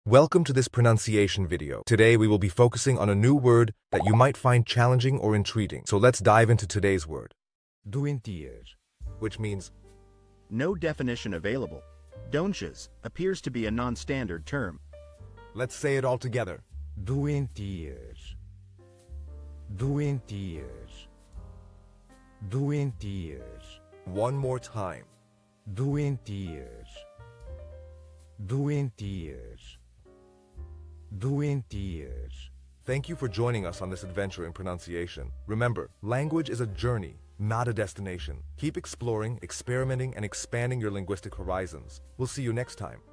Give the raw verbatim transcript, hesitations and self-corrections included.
Welcome to this pronunciation video. Today we will be focusing on a new word that you might find challenging or intriguing. So let's dive into today's word, Doentias. which means No definition available. Doentias appears to be a non-standard term. let's say it all together. Doentias. Doentias. Doentias. One more time. Doentias. Doentias. Doentias. Thank you for joining us on this adventure in pronunciation. Remember, language is a journey, not a destination. Keep exploring, experimenting, and expanding your linguistic horizons. We'll see you next time.